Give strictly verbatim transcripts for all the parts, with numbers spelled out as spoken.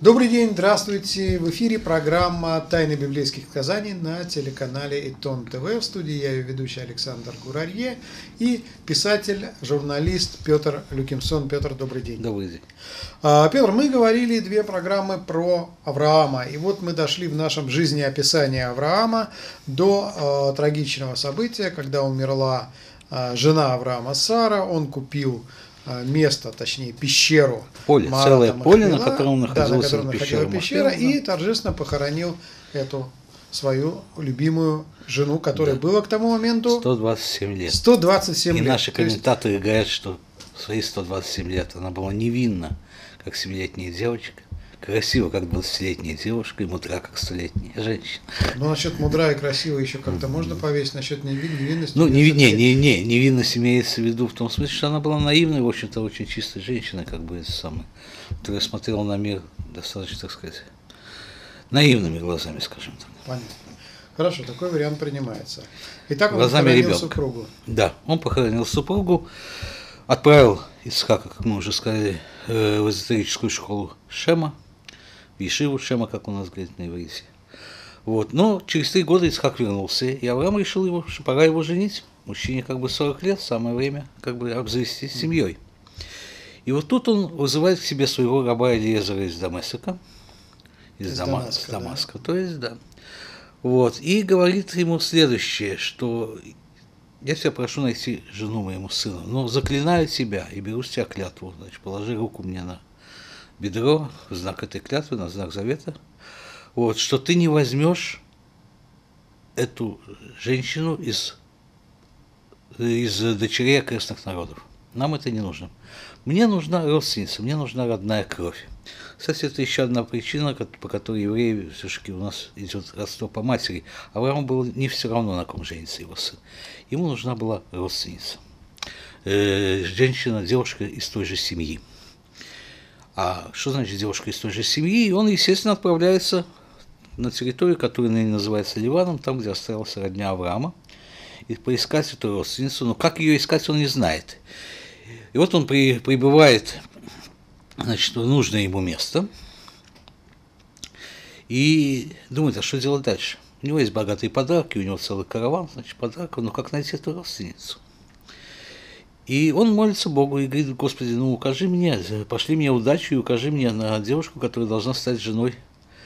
Добрый день, здравствуйте! В эфире программа «Тайны библейских сказаний» на телеканале Итон ТВ. В студии я ее ведущий Александр Гурарье и писатель, журналист Петр Люкимсон. Петр, добрый день. Добрый день. Петр, мы говорили две программы про Авраама, и вот мы дошли в нашем жизнеописании Авраама до э, трагичного события, когда умерла э, жена Авраама Сара, он купил место, точнее пещеру. Поле, Марата целое поле, Махпела, на котором находилась да, на котором пещера, пещера, Махпела, и торжественно похоронил эту свою любимую жену, которой да. было к тому моменту сто двадцать семь лет. сто двадцать семь и лет. наши То есть... комментаторы говорят, что в свои сто двадцать семь лет она была невинна, как семилетняя девочка, красива, как двадцатилетняя девушка, и мудра, как столетняя женщина. Ну, насчет мудра и красива еще как-то можно повесить, насчет невинности. Ну, не, не, не, не, невинность имеется в виду в том смысле, что она была наивной, в общем-то, очень чистой женщиной, как бы, самой, которая смотрела на мир достаточно, так сказать, наивными глазами, скажем так. Понятно. Хорошо, такой вариант принимается. Итак, он глазами похоронил ребенка. супругу. Да, он похоронил супругу, отправил Ицхака, как мы уже сказали, в эзотерическую школу Шема, в Ешиву Шема, как у нас говорит на иврите. Вот. Но через три года Ицхак вернулся, и Авраам решил, его, что пора его женить. Мужчине как бы сорок лет, самое время как бы обзавестись семьей. И вот тут он вызывает к себе своего раба Элиезера из Дамеска, из, из Дама, Дамаска, Дамаска, да. то есть, да. Вот. И говорит ему следующее, что я тебя прошу найти жену моему сыну, но заклинаю тебя и беру с тебя клятву, значит, положи руку мне на бедро, в знак этой клятвы, на знак завета, вот, что ты не возьмешь эту женщину из, из дочерей окрестных народов. Нам это не нужно. Мне нужна родственница, мне нужна родная кровь. Кстати, это еще одна причина, по которой евреи все-таки у нас идет родство по матери. Аврааму было не все равно, на ком женится его сын. Ему нужна была родственница. Э, женщина, девушка из той же семьи. А что значит девушка из той же семьи? И он, естественно, отправляется на территорию, которая ныне называется Ливаном, там, где осталась родня Авраама, и поискать эту родственницу. Но как ее искать, он не знает. И вот он при, прибывает, значит, в нужное ему место и думает, а что делать дальше? У него есть богатые подарки, у него целый караван, значит, подарков, но как найти эту родственницу? И он молится Богу и говорит: Господи, ну укажи мне, пошли мне удачу и укажи мне на девушку, которая должна стать женой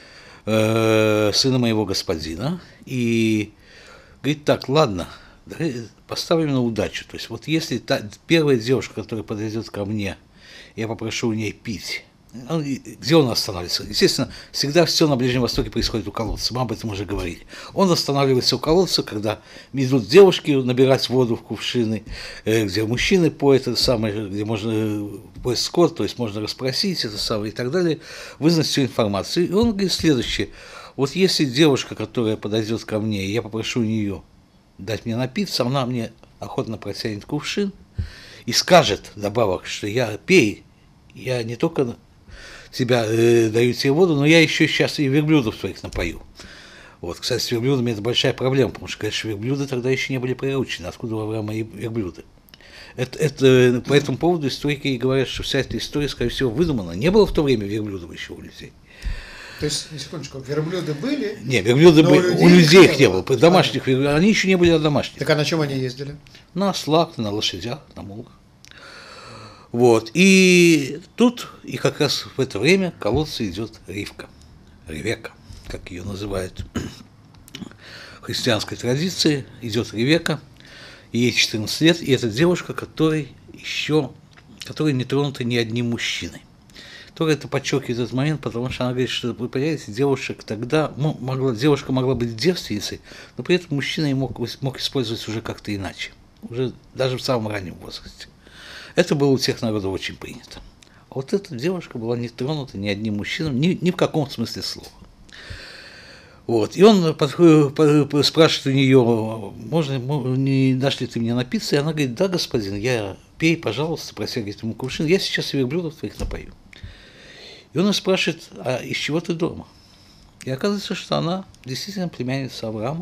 э, сына моего господина. И говорит: так, ладно, поставим на удачу. То есть вот если та первая девушка, которая подойдет ко мне, я попрошу у нее пить, он, где он останавливается? Естественно, всегда все на Ближнем Востоке происходит у колодца, мы об этом уже говорили. Он останавливается у колодца, когда идут девушки набирать воду в кувшины, где мужчины поют, это самое, где можно поить скот, то есть можно расспросить это самое и так далее, вызнать всю информацию. И он говорит следующее: вот если девушка, которая подойдет ко мне, и я попрошу у нее дать мне напиться, она мне охотно протянет кувшин и скажет добавок, что я пей, я не только тебя э, даю тебе воду, но я еще сейчас и верблюдов твоих напою. Вот, кстати, с верблюдами это большая проблема, потому что, конечно, верблюды тогда еще не были приручены. Откуда у Авраама и верблюды? Это, это, по этому поводу историки говорят, что вся эта история, скорее всего, выдумана. Не было в то время верблюдов еще у людей. То есть, на секундочку, верблюды были? Не, верблюды были, у людей, у людей их не было. было. Домашних верблюдов, они еще не были домашними. Так а на чем они ездили? На ослах, на лошадях, на мулах. Вот, и тут, и как раз в это время к колодцу идет Ривка, Ревека, как ее называют в христианской традиции, идет Ревека, ей четырнадцать лет, и это девушка, которой еще, которая не тронута ни одним мужчиной. Только это подчеркивает этот момент, потому что она говорит, что, вы понимаете, девушек тогда, могла, девушка могла быть девственницей, но при этом мужчина ее мог, мог использовать уже как-то иначе, уже даже в самом раннем возрасте. Это было у тех народов очень принято. А вот эта девушка была не тронута ни одним мужчином, ни, ни в каком смысле слова. Вот. И он подходит, спрашивает у нее: можно, не дашь ли ты мне напиться? И она говорит: да, господин, я пей, пожалуйста, протягивает ему кувшин, я сейчас верблюдов твоих напою. И он спрашивает: а из чего ты дома? И оказывается, что она действительно племянница Авраама,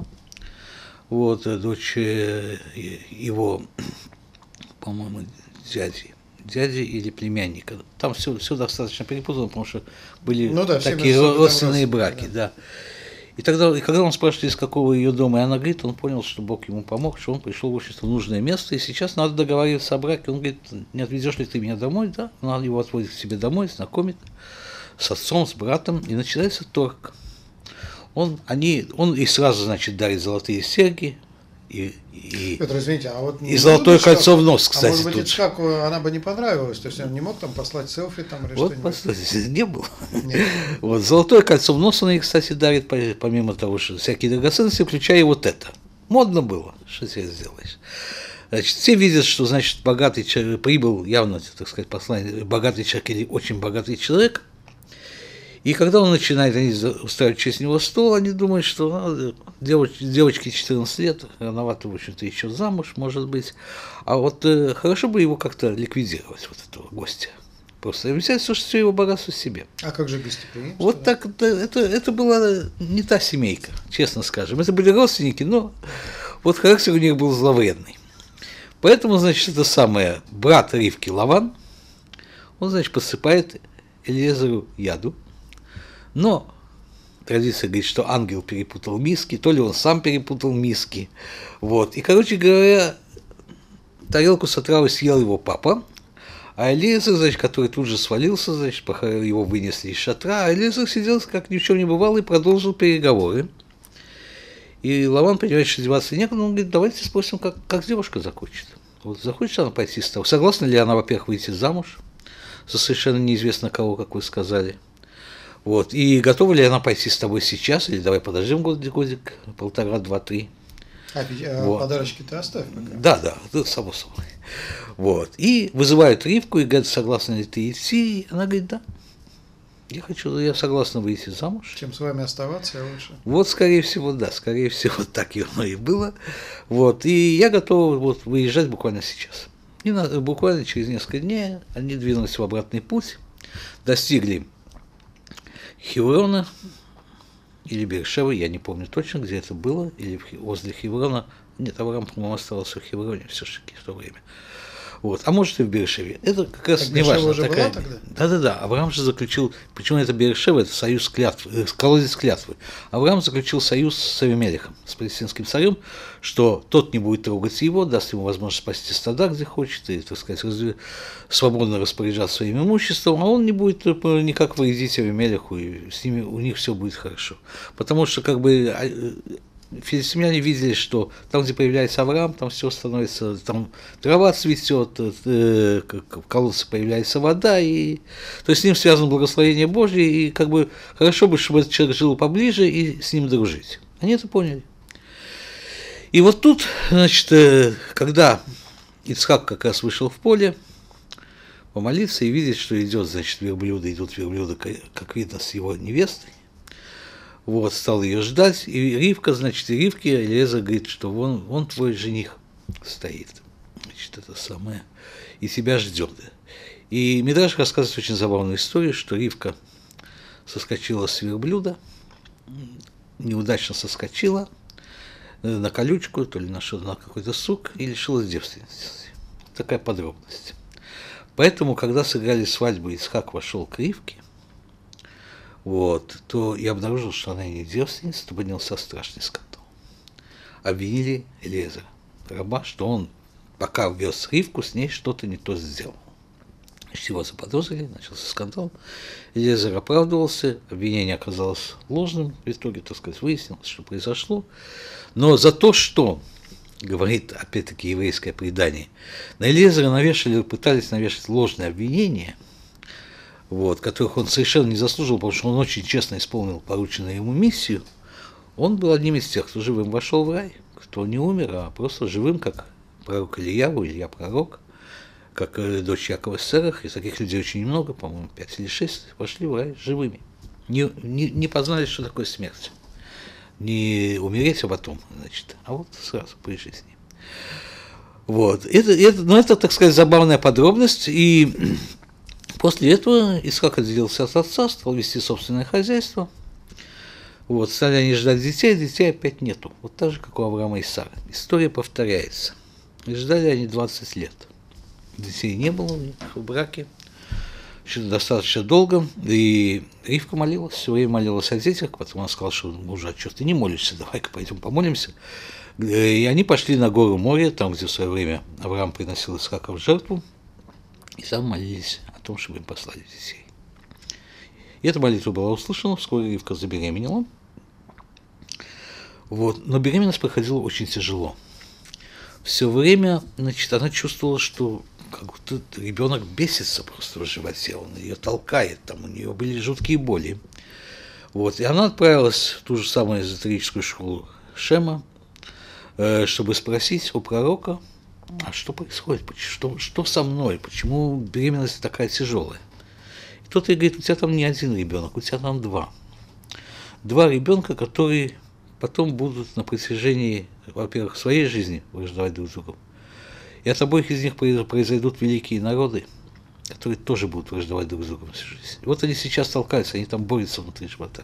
вот, дочь его, по-моему, дяди, дяди или племянника. Там все, все достаточно перепутано, потому что были ну, да, такие родственные браки. Да. Да. И тогда, и когда он спрашивает, из какого ее дома, и она говорит, он понял, что Бог ему помог, что он пришел в общество в нужное место, и сейчас надо договариваться о браке. Он говорит, не отвезешь ли ты меня домой? Да, она его отводит к себе домой, знакомит с отцом, с братом, и начинается торг. Он, они, он и сразу, значит, дарит золотые серьги, и, и, Петр, извините, а вот и золотое кольцо как, в нос, кстати. А может быть, тут. как она бы не понравилась, то есть он не мог там послать селфи там или вот, что-нибудь? Вот, не было. Вот, золотое кольцо в нос он ей, кстати, дарит, помимо того, что всякие драгоценности, включая вот это. Модно было, что тебе сделаешь. Значит, все видят, что, значит, богатый человек, прибыл явно, так сказать, послание, богатый человек или очень богатый человек. И когда он начинает, они устраивать через него стол, они думают, что ну, девоч, девочке четырнадцать лет, рановато, в общем-то, еще замуж, может быть. А вот э, хорошо бы его как-то ликвидировать, вот этого гостя. Просто взять все, все его богатство себе. А как же гостеприимство? Вот так, это, это, это была не та семейка, честно скажем. Это были родственники, но вот характер у них был зловредный. Поэтому, значит, это самое, брат Ривки Лаван, он, значит, посыпает Элиезеру яду. Но традиция говорит, что ангел перепутал миски, то ли он сам перепутал миски. Вот. И, короче говоря, тарелку с отравой съел его папа, а Элиезер, значит, который тут же свалился, значит, его вынесли из шатра, а Элиезер сидел, как ни в чем не бывало, и продолжил переговоры. И Лаван, понимает, что деваться некуда, он говорит, давайте спросим, как, как девушка захочет. Вот захочет она пойти с тобой? Согласна ли она, во-первых, выйти замуж за совершенно неизвестно кого, как вы сказали? Вот. И готова ли она пойти с тобой сейчас, или давай подождем годик, годик полтора, два, три. А, а вот. Подарочки-то оставь пока. Да, да, это само собой. Вот. И вызывают Ривку и говорят, согласна ли ты идти? И она говорит, да. Я хочу, я согласна выйти замуж. Чем с вами оставаться, лучше. Вот, скорее всего, да, скорее всего, так и оно и было. Вот. И я готов вот, выезжать буквально сейчас. И на, буквально через несколько дней они двинулись в обратный путь, достигли Хеврона или Бершевы, я не помню точно, где это было, или возле Хеврона. Нет, Авраам, по-моему, остался в Хевроне все-таки в то время. Вот. А может и в Бершеве. Это как раз не важно. Уже такая... была тогда? Да-да-да. Авраам же заключил, почему это Бершева, это союз клятвы, колодец клятвы. Авраам заключил союз с Авимелехом, с палестинским царем, что тот не будет трогать его, даст ему возможность спасти стада, где хочет, и, так сказать, раз... свободно распоряжаться своим имуществом, а он не будет никак вредить Авимелеху, и с ними у них все будет хорошо. Потому что, как бы, филистимляне видели, что там, где появляется Авраам, там все становится, там трава цветет, в колодце появляется вода, и то есть с ним связано благословение Божье, и как бы хорошо бы, чтобы этот человек жил поближе и с ним дружить. Они это поняли. И вот тут, значит, когда Ицхак как раз вышел в поле помолиться и видит, что идет, значит, верблюды, идут верблюды, как видно, с его невестой. Вот, стал ее ждать, и Ривка, значит, и Ривке Элиезер говорит, что вон, вон твой жених стоит, значит, это самое, и тебя ждет. И Мидраш рассказывает очень забавную историю, что Ривка соскочила с верблюда, неудачно соскочила на колючку, то ли на, на какой-то сук, и лишилась девственности. Такая подробность. Поэтому, когда сыграли свадьбу, Ицхак вошел к Ривке, вот, то я обнаружил, что она не девственница, то поднялся страшный скандал. Обвинили Элиезера, раба, что он, пока вез Ривку, с ней что-то не то сделал. Его заподозрили, начался скандал. Элиезер оправдывался, обвинение оказалось ложным, в итоге, так сказать, выяснилось, что произошло. Но за то, что, говорит, опять-таки, еврейское предание, на Элиезера навешали, пытались навешать ложные обвинения, вот, которых он совершенно не заслужил, потому что он очень честно исполнил порученную ему миссию, он был одним из тех, кто живым вошел в рай, кто не умер, а просто живым, как пророк Ильяву, Илья пророк, как дочь Якова Серах, и таких людей очень много, по-моему, пять или шесть, вошли в рай живыми. Не, не, не познали, что такое смерть. Не умереть, а потом, значит, а вот сразу при жизни. Вот, это, это, ну, это, так сказать, забавная подробность, и после этого Ицхак отделился от отца, стал вести собственное хозяйство. Вот, стали они ждать детей, детей опять нету. Вот так же, как у Авраама и Сары. История повторяется. И ждали они двадцать лет. детей не было у них в браке. Еще достаточно долго. И Ривка молилась, все время молилась о детях. Потом она сказала, что мужа, а что ты не молишься, давай-ка пойдем помолимся. И они пошли на гору Море, там, где в свое время Авраам приносил Исаака в жертву, и сам молились о том, чтобы им послали детей. И эта молитва была услышана, вскоре Ривка забеременела. Вот. Но беременность проходила очень тяжело. Все время, значит, она чувствовала, что как будто ребенок бесится просто в животе, он ее толкает, там у нее были жуткие боли. Вот. И она отправилась в ту же самую эзотерическую школу Шема, чтобы спросить у пророка, а что происходит, что, что со мной, почему беременность такая тяжелая. И тот ей говорит, у тебя там не один ребенок, у тебя там два. Два ребенка, которые потом будут на протяжении, во-первых, своей жизни враждовать друг с другом, и от обоих из них произойдут великие народы, которые тоже будут враждовать друг с другом всю жизнь. И вот они сейчас толкаются, они там борются внутри живота.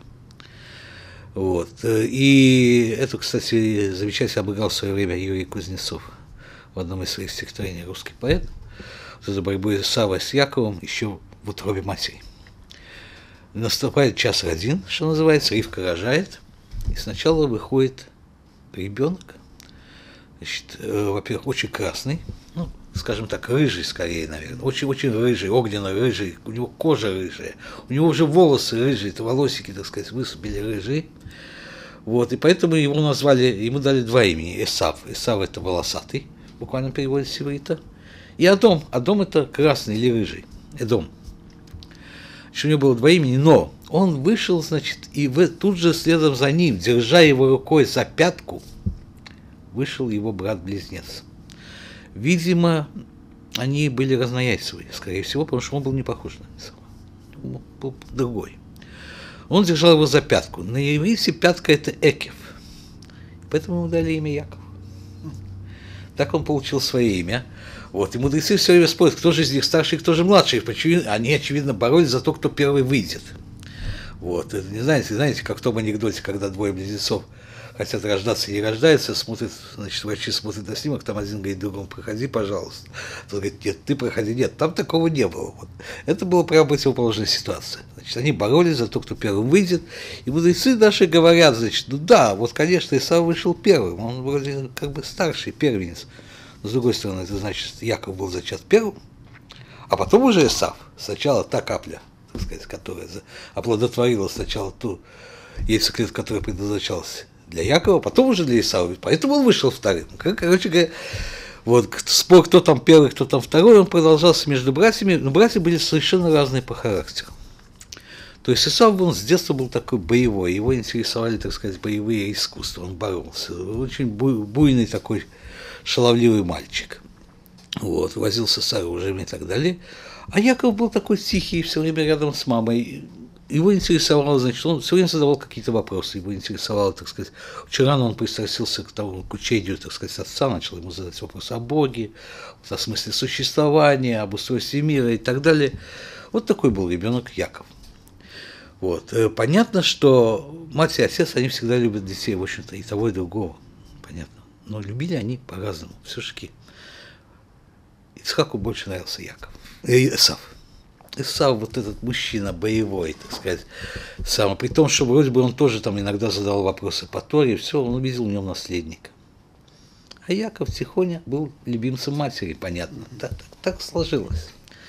Вот. И это, кстати, замечательно обыграл в свое время Юрий Кузнецов в одном из своих стихотворений, русский поэт. Вот эту борьбу Исава с Яковом еще в утробе матери. Наступает час родин, что называется, Ривка рожает, и сначала выходит ребенок, значит, во-первых, очень красный, ну, скажем так, рыжий скорее, наверное, очень-очень рыжий, огненно-рыжий, у него кожа рыжая, у него уже волосы рыжие, это волосики, так сказать, высыпали рыжие. Вот, и поэтому его назвали, ему дали два имени, Эсав. Эсав это волосатый, буквально переводит с иврита, и Адом. Адом это красный или рыжий, Эдом. Еще у него было два имени, но он вышел, значит, и в, тут же следом за ним, держа его рукой за пятку, вышел его брат-близнец. Видимо, они были разнояйцевые, скорее всего, потому что он был не похож на Исава. Он был другой. Он держал его за пятку. На иврите пятка – это Экев. Поэтому ему дали имя Яков. Так он получил свое имя. Вот. И мудрецы все время спорят, кто же из них старший, кто же младший. Почему? Они, очевидно, боролись за то, кто первый выйдет. Вот. Это, не знаете, знаете, как в том анекдоте, когда двое близнецов хотят рождаться и не рождаются, смотрят, значит, врачи смотрят на снимок, там один говорит другому, проходи, пожалуйста. Тот говорит, нет, ты проходи, нет, там такого не было. Вот. Это была прямо противоположная ситуация. Значит, они боролись за то, кто первым выйдет, и мудрецы наши говорят, значит, ну да, вот, конечно, Исав вышел первым, он вроде как бы старший, первенец. Но, с другой стороны, это значит, Яков был зачат первым, а потом уже Исав. Сначала та капля, так сказать, которая оплодотворила сначала ту яйцеклетку, которая предназначалась для Якова, потом уже для Исава, поэтому он вышел вторым. Короче говоря, вот спор, кто там первый, кто там второй, он продолжался между братьями, но братья были совершенно разные по характеру. То есть Исав, он с детства был такой боевой, его интересовали, так сказать, боевые искусства, он боролся, очень буйный такой шаловливый мальчик, вот, возился с оружием и так далее. А Яков был такой тихий, все время рядом с мамой. Его интересовало, значит, он все время задавал какие-то вопросы, его интересовало, так сказать, вчера он пристрастился к тому, к учению, так сказать, отца, начал ему задать вопросы о Боге, о смысле существования, об устройстве мира и так далее. Вот такой был ребенок Яков. Вот. Понятно, что мать и отец, они всегда любят детей, в общем-то, и того, и другого, понятно. Но любили они по-разному, все-таки. Ицхаку больше нравился Яков, э, Исав. Исав, вот этот мужчина боевой, так сказать, сам, при том, что вроде бы он тоже там иногда задавал вопросы по Торе, все, он увидел в нем наследника. А Яков тихоня был любимцем матери, понятно, так, так, так сложилось.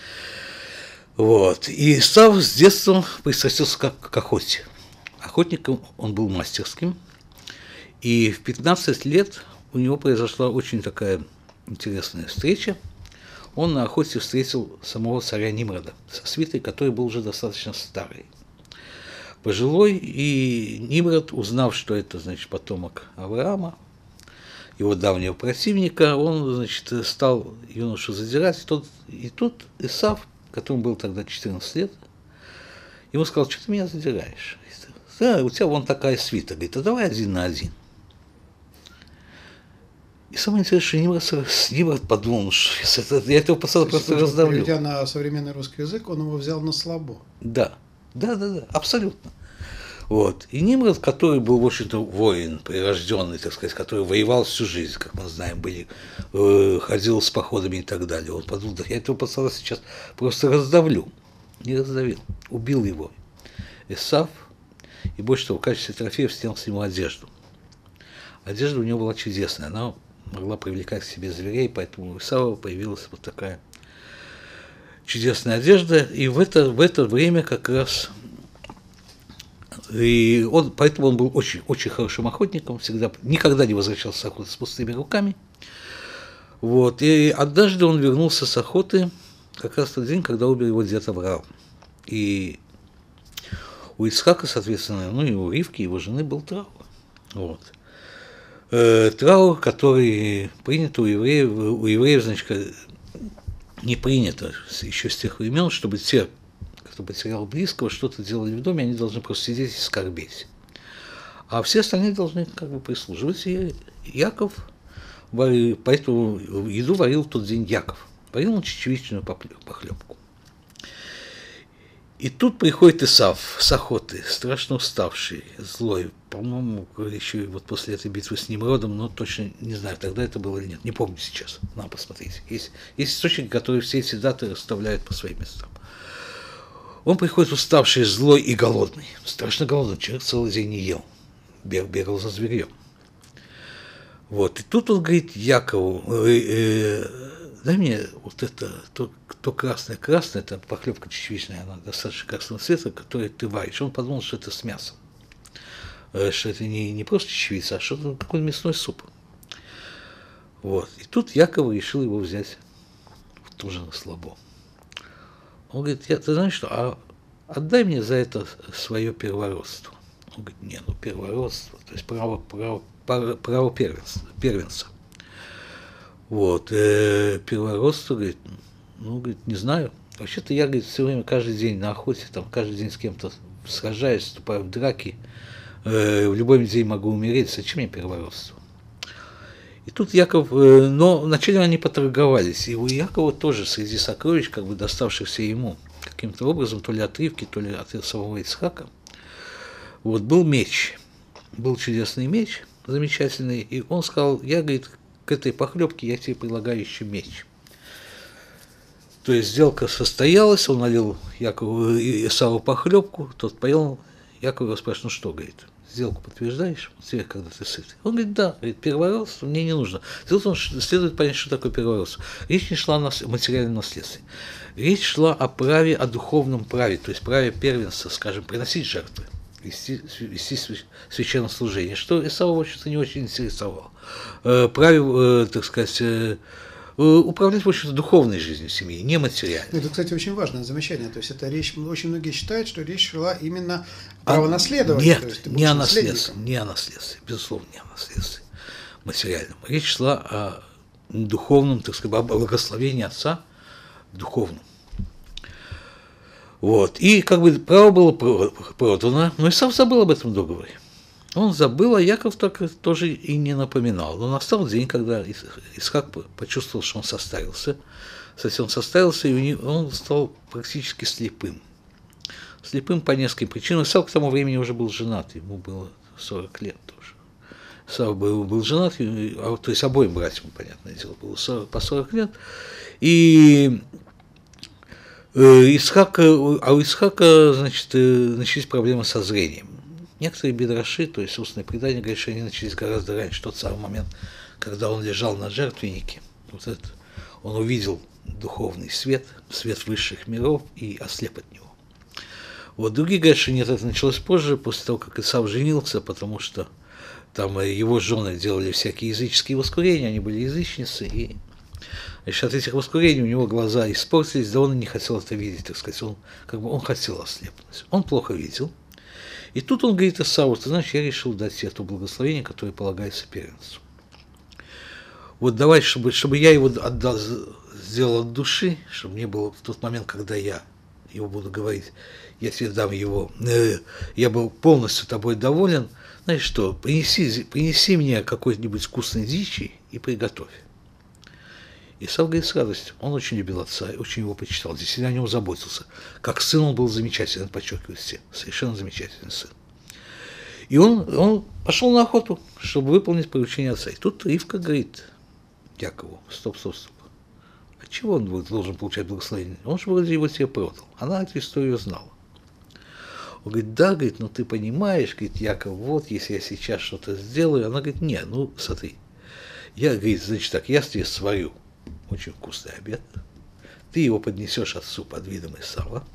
Вот, и Исав с детства пристрастился к, к охоте. Охотником он был мастерским, и в пятнадцать лет у него произошла очень такая интересная встреча. Он на охоте встретил самого царя Нимрода со свитой, который был уже достаточно старый, пожилой, и Нимрод, узнав, что это, значит, потомок Авраама, его давнего противника, он, значит, стал юношу задирать, и, тот, и тут Исав, которому было тогда четырнадцать лет, ему сказал, что ты меня задираешь? Да, у тебя вон такая свита, говорит, а давай один на один. И самое интересное, что Нимрод подумал, что я этого пацана просто раздавлю. Перейдя на современный русский язык, он его взял на слабо. Да, да, да, да, абсолютно. Вот. И Нимрод, который был, в общем-то, воин, прирожденный, так сказать, который воевал всю жизнь, как мы знаем, были, э, ходил с походами и так далее. Он подумал, да я этого пацана сейчас просто раздавлю. Не раздавил, убил его Исав, и больше того, в качестве трофея снял с него одежду. Одежда у него была чудесная, она могла привлекать к себе зверей, поэтому у Исава появилась вот такая чудесная одежда, и в это, в это время как раз, и он, поэтому он был очень, очень хорошим охотником, всегда, никогда не возвращался с охоты с пустыми руками. Вот, и однажды он вернулся с охоты, как раз в тот день, когда умер его дед Авраам. И у Ицхака, соответственно, ну и у Ривки, его жены, был траур. Вот. Э, траур, который принят у евреев, у евреев, значит, не принято еще с тех времен, чтобы те, кто потерял близкого, что-то делали в доме, они должны просто сидеть и скорбеть. А все остальные должны как бы прислуживать. И Яков, поэтому еду варил в тот день Яков. Варил он чечевичную похлебку. И тут приходит Исав с охоты, страшно уставший, злой, по-моему, еще и вот после этой битвы с Нимродом, но точно не знаю, тогда это было или нет, не помню сейчас, надо посмотреть. Есть, есть источники, которые все эти даты расставляют по своим местам. Он приходит уставший, злой и голодный, страшно голодный, человек целый день не ел, бег, бегал за зверьем. Вот, и тут он говорит Якову, э, э, дай мне вот это, то, то красное-красное, это похлебка чечевичная, она достаточно красного цвета, которую ты варишь. Он подумал, что это с мясом, что это не, не просто чечевица, а что-то, какой-то мясной суп. Вот, и тут Яков решил его взять в ту же на слабо. Он говорит, я, ты знаешь что, а отдай мне за это свое первородство. Он говорит, не, ну первородство, то есть право, право, право, право первенца, первенца. Вот, э, первородство, говорит, ну, говорит, не знаю. Вообще-то я, говорит, все время, каждый день на охоте, там, каждый день с кем-то сражаюсь, вступаю в драки, э, в любой день могу умереть, зачем мне первородство? И тут Яков, э, но вначале они поторговались, и у Якова тоже среди сокровищ, как бы доставшихся ему каким-то образом, то ли от Ривки, то ли от самого Ицхака, вот, был меч, был чудесный меч, замечательный, и он сказал, я, говорит, к этой похлебке я тебе предлагаю еще меч. То есть сделка состоялась, он налил Якову Исаву похлебку, тот поел, Яков его спрашивает, ну что, говорит, сделку подтверждаешь, тебе, когда ты сытый? Он говорит, да, говорит, первородство мне не нужно. Тут он следует понять, что такое первородство. Речь не шла о материальном наследстве. Речь шла о праве, о духовном праве, то есть праве первенства, скажем, приносить жертвы, вести, вести священнослужение, что Исава, в общем-то, не очень интересовало. Праве, так сказать, управлять, в общем-то, духовной жизнью семьи, не материальной. Это, кстати, очень важное замечание. То есть это речь, очень многие считают, что речь шла именно о правонаследовании. Нет, то есть не о наследстве, не о наследстве, безусловно, не о наследстве материальном. Речь шла о духовном, так сказать, о благословении отца духовном. Вот. И как бы право было продано, но Исав забыл об этом договоре. Он забыл, а Яков так тоже и не напоминал. Но настал день, когда Исхак почувствовал, что он состарился. Кстати, он состарился, и он стал практически слепым. Слепым по нескольким причинам. Исав к тому времени уже был женат, ему было сорок лет тоже. Исав был, был женат, то есть обоим братьям, понятное дело, было сорок, по сорок лет. И Исхак, а у Исхака, значит, начались проблемы со зрением. Некоторые бидраши, то есть устные предания, говорят, что они начались гораздо раньше, тот самый момент, когда он лежал на жертвеннике, вот это, он увидел духовный свет, свет высших миров и ослеп от него. Вот другие говорят, что нет, это началось позже, после того, как Исав женился, потому что там его жены делали всякие языческие воскурения, они были язычницы, и значит, от этих воскурений у него глаза испортились, да он и не хотел это видеть, так сказать, он, как бы, он хотел ослепнуть, он плохо видел. И тут он говорит Исаву, ты знаешь, я решил дать тебе то благословение, которое полагается первенцу. Вот давай, чтобы, чтобы я его отдал, сделал от души, чтобы мне было в тот момент, когда я его буду говорить, я тебе дам его, э, я был полностью тобой доволен, знаешь что, принеси, принеси мне какой-нибудь вкусной дичи и приготовь. Исав говорит с радостью, он очень любил отца, очень его почитал, действительно о нем заботился. Как сын он был замечательный, подчеркивает все, совершенно замечательный сын. И он, он пошел на охоту, чтобы выполнить поручение отца. И тут Ривка говорит Якову: стоп, стоп, стоп. От чего он должен получать благословение? Он же вроде его тебе продал. Она эту историю знала. Он говорит: да, говорит, ну ты понимаешь, говорит, Яков, вот, если я сейчас что-то сделаю. Она говорит: не, ну смотри, я, говорит, значит так, я тебе сварю очень вкусный обед, ты его поднесешь отцу под видом Исава,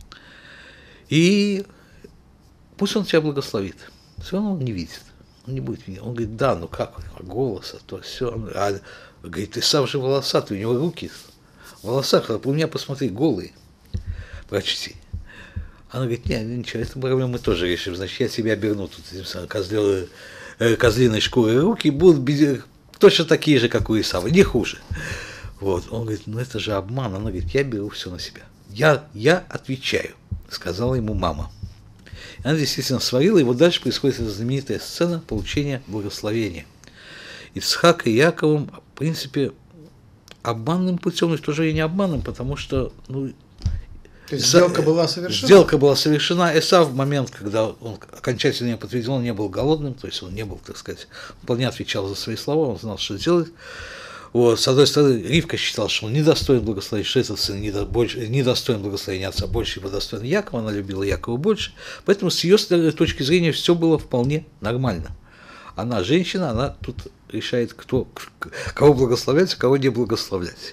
и пусть он тебя благословит. Все равно он не видит, он не будет видеть. Он говорит: да, ну как, голос, а то все. А, говорит, Исав же волосатый, у него руки в волосах, а у меня, посмотри, голые, прочти. Она говорит: нет, ничего, эту проблему мы тоже решим. Значит, я тебя оберну тут этим самым козле, э, козлиной шкурой. Руки будут без, точно такие же, как у Исава, не хуже. Вот. Он говорит: ну это же обман. Она говорит: я беру все на себя. Я, я отвечаю, сказала ему мама. И она действительно сварила, и вот дальше происходит эта знаменитая сцена получения благословения. Ицхак и Яковом, в принципе, обманным путем, и в то же время не обманным, потому что, ну, то есть сделка была совершена? Сделка была совершена. Эсав в момент, когда он окончательно ее подтвердил, он не был голодным, то есть он не был, так сказать, вполне отвечал за свои слова, он знал, что делать. Вот. С одной стороны, Ривка считал, что он недостоин благословения, что этот сын недостоин благословения отца, больше его достоин Якова, она любила Якова больше, поэтому с ее точки зрения все было вполне нормально. Она женщина, она тут решает, кто, кого благословлять, кого не благословлять.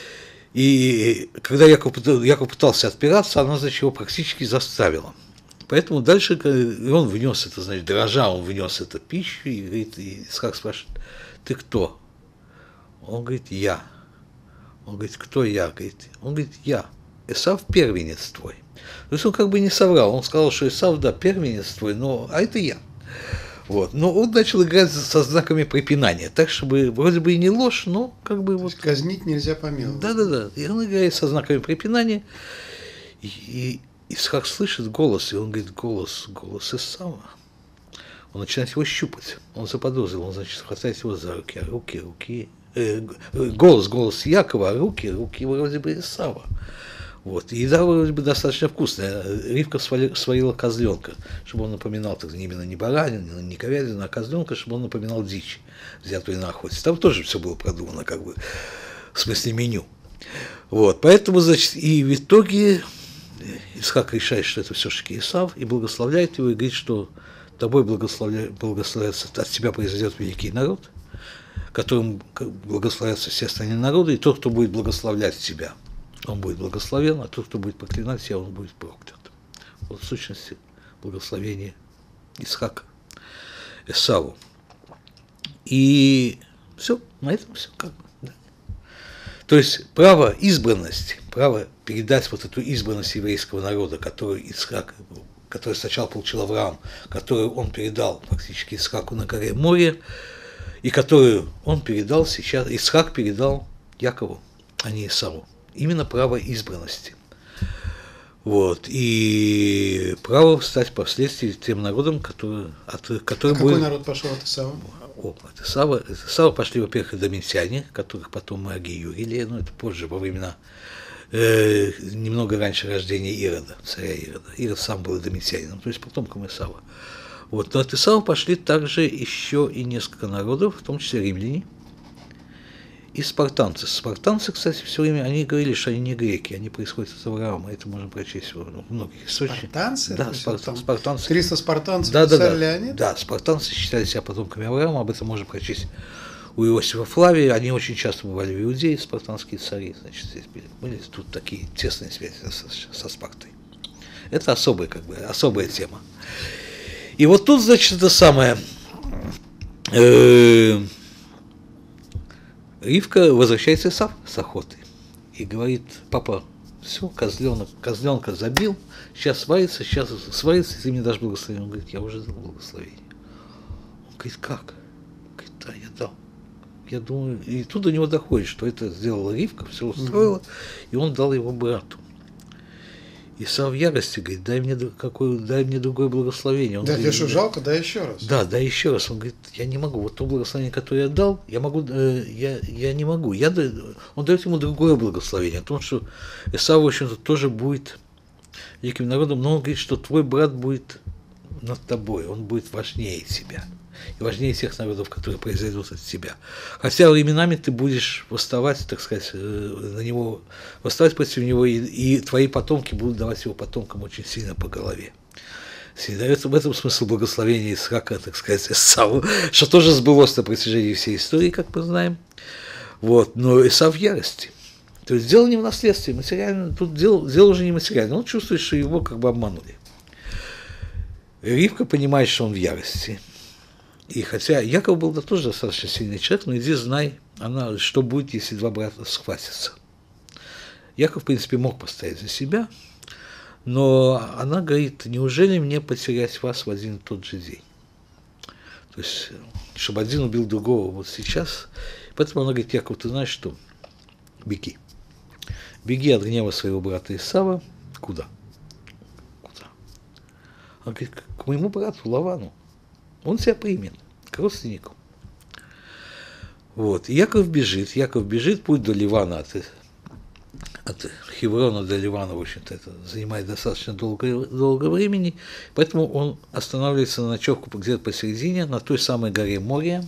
И когда Яков, Яков пытался отпираться, она, значит, его практически заставила. Поэтому дальше он внес это, значит, дрожа, он внес эту пищу, и говорит, и Ицхак спрашивает: ты кто? Он говорит: я. Он говорит: кто я? Говорит, он говорит: я. Эсав первенец твой. То есть он как бы не соврал, он сказал, что Эсав, да, первенец твой, но, а это я. Вот. Но он начал играть со знаками препинания, так, чтобы вроде бы и не ложь, но как бы... То вот есть казнить нельзя помиловать. Да-да-да, и он играет со знаками препинания, и, и Ицхак слышит голос, и он говорит: голос, голос Исава. Он начинает его щупать, он заподозрил, он, значит, хватает его за руки, а руки, руки, э, голос, голос Якова, а руки, руки вроде бы Исава. Вот. И еда вроде бы достаточно вкусная. Ривка сварила козленка, чтобы он напоминал, так, именно не баранину, не говядину, а козленка, чтобы он напоминал дичь, взятую на охоте. Там тоже все было продумано, как бы, в смысле меню. Вот. Поэтому, значит, и в итоге Ицхак решает, что это все-таки Исав, и благословляет его, и говорит, что тобой благословляется, от тебя произойдет великий народ, которым благословятся все остальные народы, и тот, кто будет благословлять тебя, он будет благословен, а тот, кто будет проклинать себя, он будет проклят. Вот в сущности благословение Ицхака Эсаву. И все, на этом все как бы. Да. То есть право избранности, право передать вот эту избранность еврейского народа, которую Ицхак, который сначала получил Авраам, которую он передал фактически Ицхаку на горе Море, и которую он передал сейчас, Ицхак передал Якову, а не Исаву. Именно право избранности. Вот. И право стать впоследствии тем народом, который, от которого а какой будет... народ пошел от Исава? О, от Исава, от Исава пошли, во-первых, эдомитяне, которых потом мы огиюрили, но это позже, во времена, э, немного раньше рождения Ирода, царя Ирода. Ирод сам был эдомитянином, то есть потомком Исава. Вот. Но от Исава пошли также еще и несколько народов, в том числе римляне, и спартанцы. Спартанцы, кстати, все время, они говорили, что они не греки, они происходят из Авраама, это можно прочесть в многих источниках. Спартанцы? Да, спартан, спартанцы. триста спартанцев, да, да, царь да, Леонид? Да, спартанцы считали себя потомками Авраама, об этом можно прочесть у Иосифа Флавия, они очень часто бывали в Иудее, спартанские цари, значит, здесь были, были тут такие тесные связи со, со Спартой. Это особая, как бы, особая тема. И вот тут, значит, это самое... Э, Ривка возвращается Исав с охоты и говорит: папа, все, козленок, козленка забил, сейчас сварится, сейчас сварится, и ты мне дашь благословение. Он говорит: я уже дал благословение. Он говорит: как? Он говорит: да, я дал. Я думаю, и тут до него доходит, что это сделала Ривка, все устроила, mm-hmm. и он дал его брату. Исав в ярости говорит: дай мне, какое, дай мне другое благословение. Он да, говорит: тебе что, жалко? Дай еще раз. Да, дай еще раз. Он говорит: я не могу. Вот то благословение, которое я дал, я могу, э, я, я не могу. Я, он дает ему другое благословение, о том, что Исав, в общем-то, тоже будет великим народом, но он говорит, что твой брат будет над тобой, он будет важнее тебя. И важнее тех народов, которые произойдут от тебя. Хотя временами ты будешь восставать, так сказать, на него, восставать против него, и, и твои потомки будут давать его потомкам очень сильно по голове. Это в этом смысл благословения Исаака, так сказать, Исаву, что тоже сбылось на протяжении всей истории, как мы знаем. Вот. Но Исав в ярости. То есть дело не в наследстве, материально, тут дело, дело уже не материально. Он чувствует, что его как бы обманули. Ривка понимает, что он в ярости. И хотя Яков был да, тоже достаточно сильный человек, но иди знай, она, что будет, если два брата схватятся. Яков, в принципе, мог постоять за себя, но она говорит, неужели мне потерять вас в один и тот же день? То есть, чтобы один убил другого вот сейчас. Поэтому она говорит, Яков, ты знаешь что? Беги. Беги от гнева своего брата Исава. Куда? Куда? Она говорит, к моему брату Лавану. Он тебя примет, к родственнику. Вот. И Яков бежит. Яков бежит, путь до Ливана, от, от Хеврона до Ливана, в общем-то, это занимает достаточно долго, долго времени. Поэтому он останавливается на ночевку где-то посередине, на той самой горе Мория,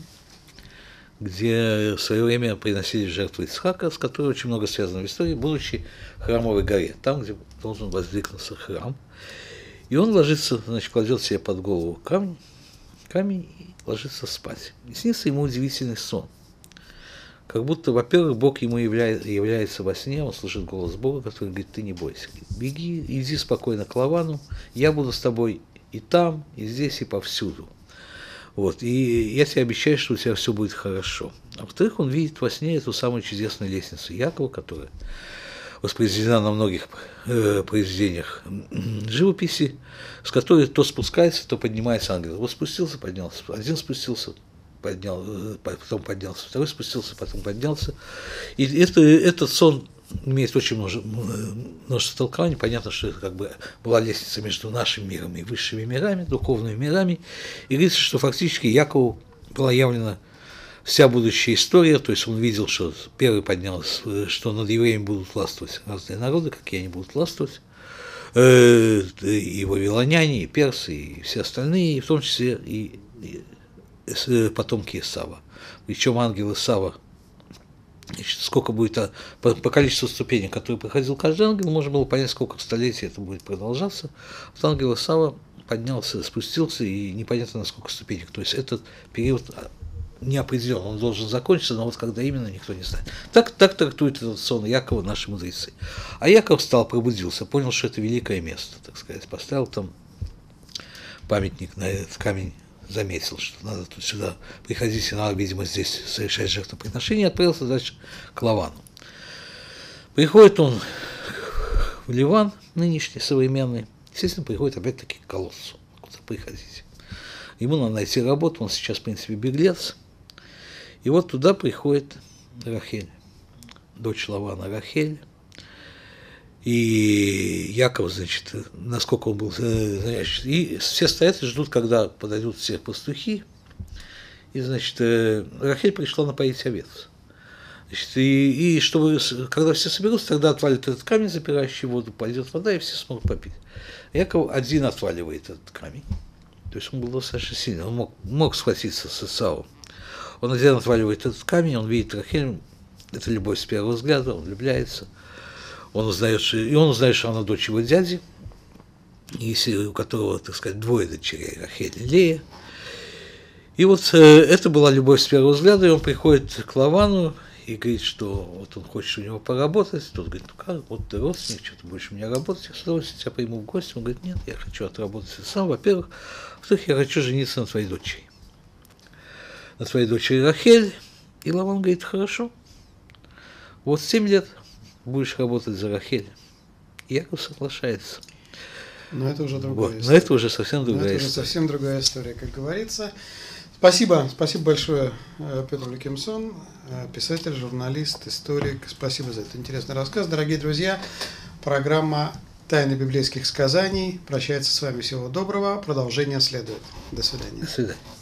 где в свое время приносили жертву Ицхака, с которой очень много связано в истории, будучи храмовой горе, там, где должен воздвигнуться храм. И он ложится, значит, кладет себе под голову камень, камень и ложится спать. И снится ему удивительный сон. Как будто, во-первых, Бог ему является, является во сне, он слышит голос Бога, который говорит, ты не бойся, беги, иди спокойно к Лавану, я буду с тобой и там, и здесь, и повсюду. Вот, и я тебе обещаю, что у тебя все будет хорошо. А во-вторых, он видит во сне эту самую чудесную лестницу Якова, которая воспроизведена на многих э, произведениях живописи, с которой то спускается, то поднимается ангел. Вот спустился, поднялся, один спустился, поднял, потом поднялся, второй спустился, потом поднялся. И это, этот сон имеет очень множество, множество толкований. Понятно, что это как бы была лестница между нашим миром и высшими мирами, духовными мирами. И говорится, что фактически Якову была явлена вся будущая история, то есть он видел, что первый поднялся, что над евреями будут властвовать разные народы, какие они будут властвовать, и вавилоняне, и персы, и все остальные, и в том числе и потомки Исава. Причем ангел Исава, значит, сколько будет, а, по, по количеству ступеней, которые проходил каждый ангел, можно было понять, сколько столетий это будет продолжаться. Вот ангел Исава поднялся, спустился, и непонятно, на сколько ступенек. То есть этот период не определен, он должен закончиться, но вот когда именно, никто не знает. Так, так трактует этот сон Якова наши мудрецы. А Яков встал, пробудился, понял, что это великое место, так сказать, поставил там памятник на этот камень, заметил, что надо тут сюда приходить, и надо, видимо, здесь совершать жертвоприношение, и отправился дальше к Лавану. Приходит он в Ливан, нынешний, современный, естественно, приходит опять-таки к колодцу, куда приходить. Ему надо найти работу, он сейчас, в принципе, беглец. И вот туда приходит Рахель, дочь Лавана Рахель. И Яков, значит, насколько он был, значит, и все стоят и ждут, когда подойдут все пастухи. И, значит, Рахель пришла напоить овец. Значит, и, и чтобы, когда все соберутся, тогда отвалит этот камень, запирающий воду, пойдет вода, и все смогут попить. Яков один отваливает этот камень. То есть он был достаточно сильный, он мог, мог схватиться с Исавом. Он один отваливает этот камень, он видит Рахель, это любовь с первого взгляда, он влюбляется. Он узнает, что, и он узнает, что она дочь его дяди, и у которого, так сказать, двое дочерей, Рахель и Лея. И вот э, это была любовь с первого взгляда, и он приходит к Лавану и говорит, что вот он хочет у него поработать. Тот говорит, ну как, вот ты родственник, что ты будешь у меня работать, я с удовольствием тебя приму в гости. Он говорит, нет, я хочу отработать сам, во-первых. Во-вторых, я хочу жениться на твоей дочери. На твоей дочери Рахель. И Лаван говорит, хорошо, вот семь лет будешь работать за Рахель. И Яков соглашается. Но это уже другая вот. история. Но это уже совсем другая Но это история. уже совсем другая история, как говорится. Спасибо, спасибо большое, Петр Лукимсон, писатель, журналист, историк. Спасибо за этот интересный рассказ. Дорогие друзья, программа «Тайны библейских сказаний» прощается с вами. Всего доброго. Продолжение следует. До свидания. До свидания.